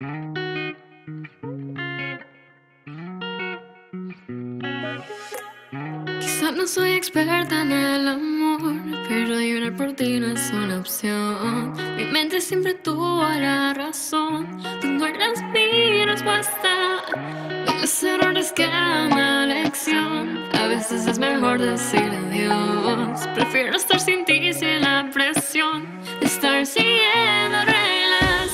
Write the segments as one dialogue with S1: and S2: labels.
S1: Quizás no soy experta en el amor, pero llorar por ti no es una opción. Mi mente siempre tuvo la razón. Tú no eras mi respuesta. Y los errores que una lección. A veces es mejor decir adiós. Prefiero estar sin ti, sin la presión de estar siguiendo reglas.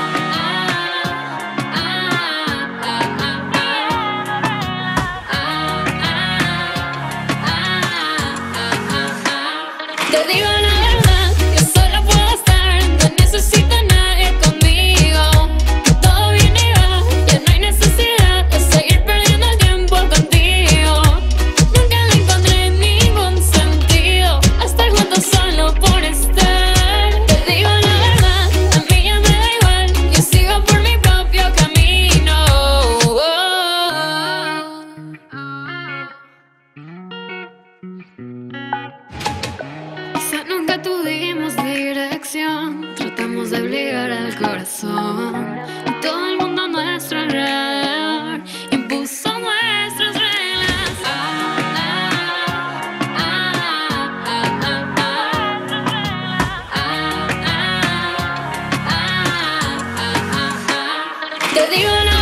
S1: Te digo la verdad, yo sola puedo estar, no necesito a nadie conmigo. Todo viene y va, ya no hay necesidad de seguir perdiendo el tiempo contigo. Nunca le encontré ningún sentido a estar juntos solo por estar. Te digo la verdad, a mí ya me da igual, yo sigo por mi propio camino. Quizá nunca tuvimos dirección, tratamos de obligar al corazón y todo el mundo a nuestro alrededor impuso nuestras reglas. Te digo la